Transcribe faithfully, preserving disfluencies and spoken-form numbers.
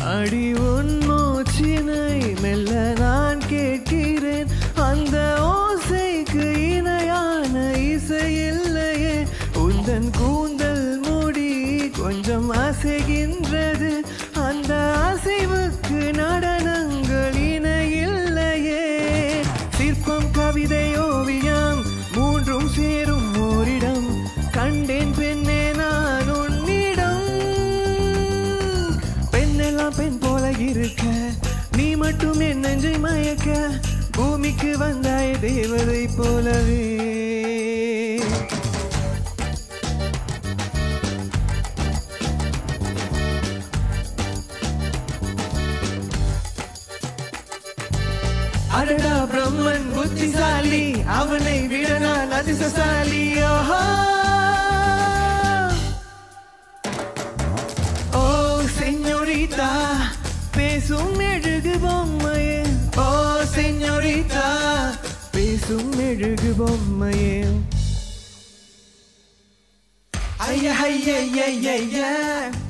அடி உன் மூச்சினை மெல்ல நான் கேட்கிறேன். அந்த ஓசைக்கு இணையான இசை இல்லையே. உந்தன் கூந்தல் முடி கொஞ்சம் அசைகின்றது. அந்த அசைவுக்கு நடனங்கள் இணையில்லையே. சிற்பம் கவிதை ஓவியம் மூன்றும் சேரும் ஓரிடம். கண்டேன் பெண்ணே நான் உன்னிடம். பெண்ணெல்லாம் பெண் போல இருக்க, நீ மட்டும் என் நெஞ்சை மயக்க. பூமிக்கு வந்தாய தேவதை போலவே. அடடா பிரம்மன் புத்திசாலி, அவனை விட நான் அதிர்ஷ்டசாலி. ஓ செஞோரிதா, பேசும் மெழுகு பொம்மையே. ஓ செஞோரிதா, பேசும் மெழுகு பொம்மையே. ஐயா ஐயா ஐயா ஐயா